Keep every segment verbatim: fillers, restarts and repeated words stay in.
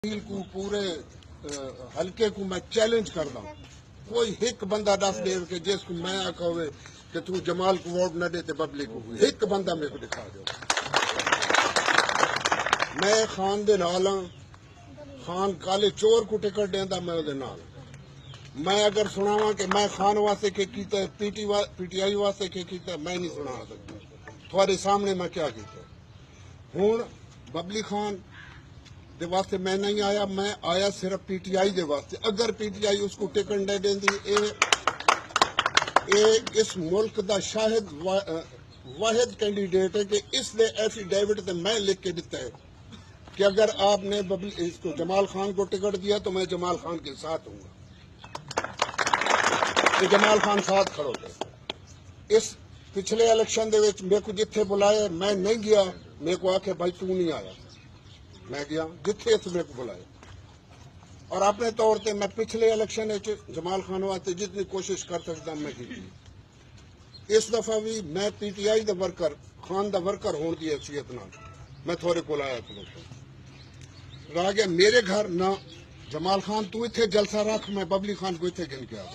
کو پورے ہلکے کو میں چیلنج کردا ہوں کوئی ایک بندہ دس دے کہ جس کو میں آکھا ہوئے کہ تو جمال کو ووٹ نہ دیتے پبلک کو ایک بندہ میرے کو دکھا دو میں خان دے نال ہاں خان کالے چور کو ٹکٹ دیندا میں دے نال میں اگر سناواں کہ میں خان واسطے کہ کیتا پی ٹی پی ٹی آئی واسطے کہ کیتا میں نہیں سنا سکتا تھوڑے سامنے میں کیا کیتا ہوں ببلی خان دے واسطے میں نہیں آیا میں آیا صرف پی ٹی آئی دے واسطے اگر پی ٹی آئی اس کو ٹکٹ دے دیندی اے اے اس ملک دا شاہد واحد کینڈیڈیٹ ہے کہ اس نے ایفیڈیوٹ تے میں لکھ کے دیتا ہے کہ اگر آپ نے ببلی اس کو جمال خان کو ٹکٹ دیا تو میں جمال خان کے ساتھ ہوں گا کہ جمال خان ساتھ کھڑو گے اس پچھلے الیکشن دے وچ میرے کو جتھے بلایا میں نہیں گیا میرے کو آکھے بھائی تو نہیں آیا میں گیا جتھے اس میرے کو بلایا اور اپنے طور تے میں پچھلے الیکشن جمال خان واسطے جتنی کوشش کر سکتا میں کی اس دفعہ بھی میں پی ٹی آئی دا ورکر خان دا ورکر ہونے کی حیثیت نال میں تھوڑے کو آیا تھا رہ گیا میرے گھر نہ جمال خان تو اتنے جلسہ رکھ میں ببلی خان کو اتنے گن کے آ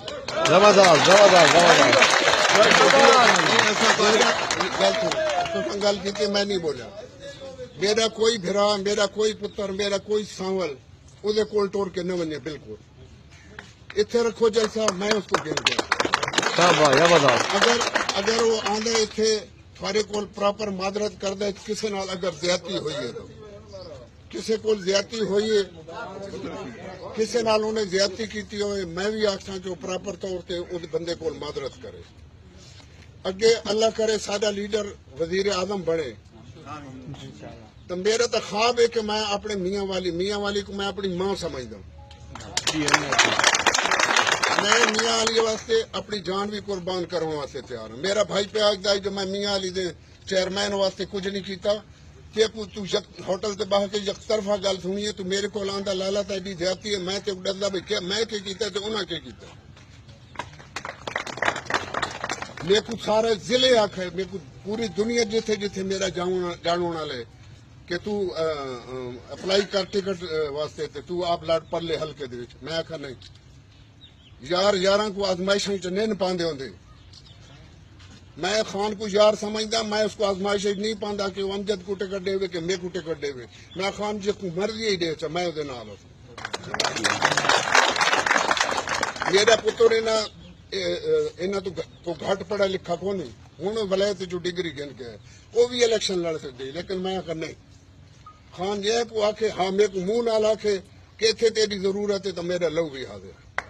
گل کی میں نہیں بولا میرا کوئی بھرا میرا کوئی پتر میرا کوئی سانول وہ کول ٹور کے نہ بنے بالکل اتنے رکھو جلسہ میں اس کو گن گیا اگر اگر وہ آدھے اتنے تھوڑے کول پراپر معذرت کر دے کسی نال اگر زیادتی ہوئی ہے تو کسی کول زیادتی ہوئی ہے کسی نال انہیں زیادتی کیتی ہوئے میں بھی آکھاں جو پراپر طور تے اس بندے کول معذرت کرے اگے اللہ کرے سادہ لیڈر وزیر اعظم بنے تو میرا تو خواب ہے کہ میں اپنے میاں والی میاں والی کو میں اپنی ماں سمجھتا ہوں میں میاں علی واسطے اپنی جان بھی قربان کرنے واسطے تیار ہوں میرا بھائی پہ آج جو میں میاں علی دے چیئرمین واسطے کچھ نہیں کیتا کہ تو ہوٹل تے باہر کے یک طرفہ گل سنی ہے تو میرے کو آندا لالا تا ایڈی زیادتی ہے میں تے ڈردا بھی کیا میں کی کیتا تے انہاں کی کیتا میرے کو سارے ضلع آکھے میرے کو پوری دنیا جتھے جتھے میرا جانو والے کہ تو اپلائی کر ٹکٹ واسطے تے تو آپ لاٹ پرلے ہلکے دے وچ میں آکھا نہیں یار یاراں کو آزمائشاں چ نہیں پاندے ہوندے میں خان کو یار سمجھدا میں اس کو آزمائش نہیں پاندا کہ وہ امجد کو ٹکٹ دے کہ میں کو ٹکٹ دے میں خان جی کو مرضی ہی دے چا میں دے نال میرا پتر انہاں انہاں تو کو گھٹ پڑھا لکھا کو نہیں ہوں ولایت جو ڈگری گن کے ہے وہ بھی الیکشن لڑ سکتے لیکن میں آخر نہیں خان یہ کو آکھے ہاں میرے کو منہ نال آکھے کہ اتنے تیری ضرورت ہے تو میرا لو بھی حاضر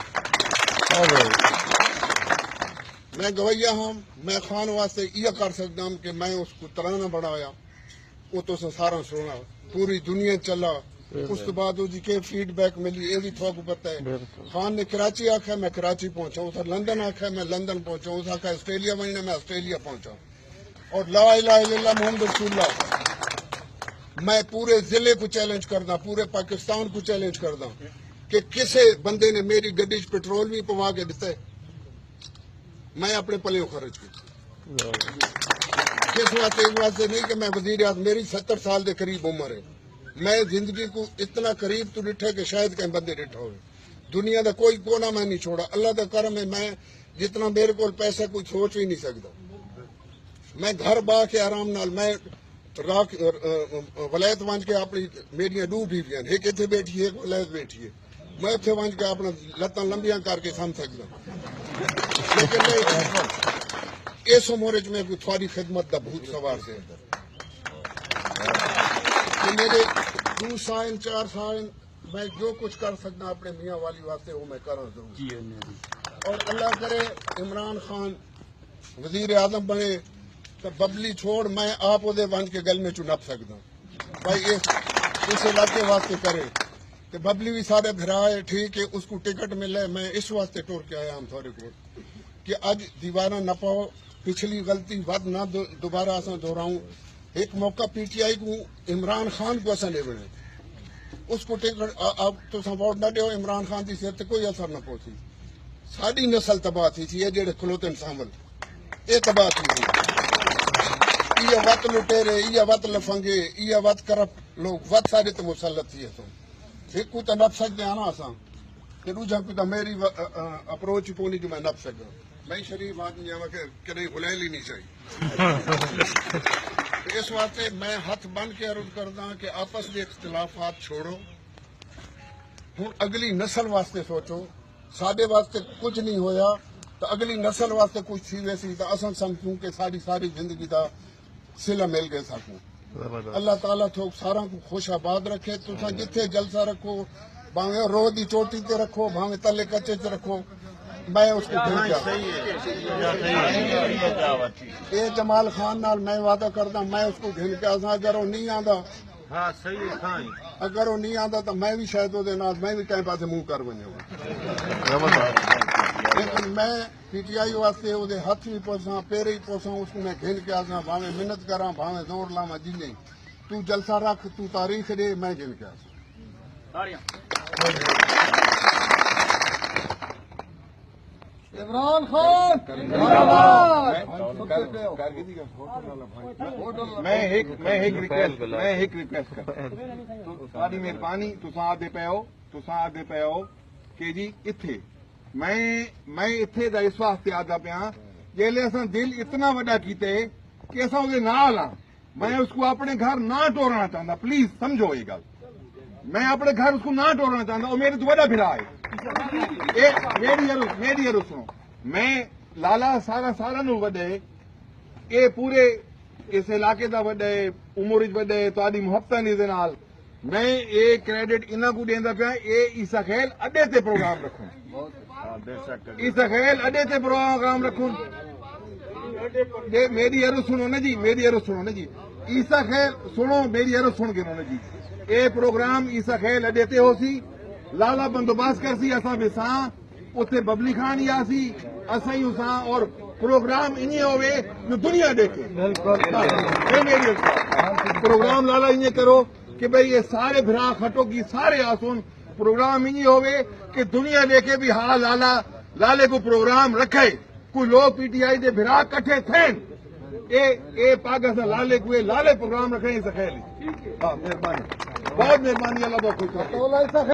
میں گویا ہوں میں خان واسطے یہ کر سکتا ہوں کہ میں اس کو ترانہ بڑھایا وہ تو سارا سونا پوری دنیا چلا اس کے بعد وہ کے فیڈ بیک ملی یہ بھی تھوڑا پتہ ہے خان نے کراچی آکھا میں کراچی پہنچا اس لندن آکھا میں لندن پہنچا اس آکھا آسٹریلیا بننا میں آسٹریلیا پہنچا اور لا الہ الا اللہ محمد رسول اللہ میں پورے ضلع کو چیلنج کردا پورے پاکستان کو چیلنج کردا کہ کسے بندے نے میری گڈی چ پیٹرول بھی پوا کے دیتا ہے میں اپنے پلیوں خرچ کی کس واسطے اس واسطے نہیں کہ میں وزیر اعظم میری ستر سال دے قریب عمر ہے میں زندگی کو اتنا قریب تو ڈٹھا کہ شاید کہیں بندے ڈٹھا ہوئے دنیا دا کوئی کونا میں نہیں چھوڑا اللہ دا کرم ہے میں جتنا میرے کو پیسہ کوئی سوچ ہی نہیں سکتا میں گھر با کے آرام نال میں راک ولایت ونج کے اپنی میری دو بیویاں ایک اتنے بیٹھی ہے ایک ولایت بیٹھی ہے میں اتنے ونج کے اپنا لتاں لمبیاں کر کے سم سکتا لیکن اس عمر چ میں کوئی تھوڑی خدمت دا بھوت سوار سے میرے دو سائن چار سائن میں جو کچھ کر سکتا اپنے میاں والی واسطے وہ میں کروں ضرور اور اللہ کرے عمران خان وزیر اعظم بنے تو ببلی چھوڑ میں آپ وہ ونج کے گل میں چ نپ سکتا بھائی اس علاقے واسطے کرے کہ ببلی بھی سارے بھرا ہے ٹھیک ہے اس کو ٹکٹ ملے میں اس واسطے ٹور کے آیا ہوں تھوڑے کو کہ اج دیوارہ نہ پاؤ پچھلی غلطی ود نہ دوبارہ اساں دہراؤں ایک موقع پی ٹی آئی کو عمران خان کو اصل نہیں بنے اس کو ٹکٹ اب تو ووٹ نہ دیو عمران خان کی صحت کوئی اثر نہ پہنچی ساری نسل تباہ تھی یہ جڑے کھلوتے سامل یہ تباہ تھی یہ وت لٹیرے یہ وت لفنگے یہ وت کرپٹ لوگ وت سارے تو مسلط تھی ایک کو تو نپ سکتے آنا آسان کہ دوجا کو تو میری اپروچ کونی جو میں نپ سکا میں شریف آدمی ہوں کہ کدیں غلیل ہی نہیں چاہیے اس واسطے میں ہاتھ بن کے عرض کردا کہ آپس کے اختلافات چھوڑو ہوں اگلی نسل واسطے سوچو ساڈے واسطے کچھ نہیں ہویا تو اگلی نسل واسطے کچھ تھی ویسی تو اصل سمجھوں کہ ساری ساری زندگی دا سلا مل گئے سکوں اللہ تعالیٰ تو سارا کو خوش آباد رکھے تساں جتھے جلسہ رکھو بھاویں رو دی چوٹی تے رکھو بھاویں تلے کچے تے رکھو میں اس کو گھن کے اے جمال خان نال میں وعدہ کردا میں اس کو گھن کے آساں اگر وہ نہیں آندا ہاں صحیح ہے اگر وہ نہیں آندا تو میں بھی شاید وہ نال میں بھی کہیں پاسے منہ کر ونجاں لیکن میں پی ٹی آئی واسطے وہ ہاتھ بھی پوساں پیر ہی پوساں اس کو میں گھن کے آساں بھاویں محنت کراں بھاویں زور لاواں جی نہیں تو جلسہ رکھ تو تاریخ دے میں گھن کے آساں عمران خان میں ایک میں ایک ریکویسٹ میں ایک ریکویسٹ کر تھوڑی مہربانی تساں آدھے پے ہو تساں آدھے پے ہو کہ جی اتھے میں میں اتھے دا اس واسطے آدھا پیا جیلے اساں دل اتنا وڈا کیتے کہ اساں وہ نال ہاں میں اس کو اپنے گھر نہ ٹورنا چاہتا پلیز سمجھو یہ گل میں اپنے گھر اس کو نہ ٹورنا چاہتا وہ میرے تو وڈا بھرا ہے میری عرض میری عرض سنو میں لالا سارا سارا نو وڈے اے پورے اس علاقے دا وڈے عمر وچ وڈے تہاڈی محبتاں دے نال میں اے کریڈٹ انہاں کو دیندا پیا اے عیسیٰ خیل اڈے تے پروگرام رکھوں عیسیٰ خیل اڈے تے پروگرام رکھوں میری عرض سنو نا جی میری عرض سنو نا جی عیسیٰ خیل سنو میری عرض سن کے نا جی اے پروگرام عیسیٰ خیل اڈے تے ہو سی لالا بندوبست کر سی اساں بساں اتنے ببلی خان یا سی اساں ہی اساں اور پروگرام انہیں ہوئے جو دنیا دیکھے پروگرام لالا انہیں کرو کہ بھئی یہ سارے بھرا کھٹو کی سارے آسون پروگرام انہیں ہوئے کہ دنیا دیکھے بھی ہاں لالا لالے کو پروگرام رکھے کوئی لوگ پی ٹی آئی دے بھرا کٹھے تھے اے اے پاکستان لالے کو لالے پروگرام رکھے سکھے لی مہربانی بہت مہربانی اللہ بہت خوش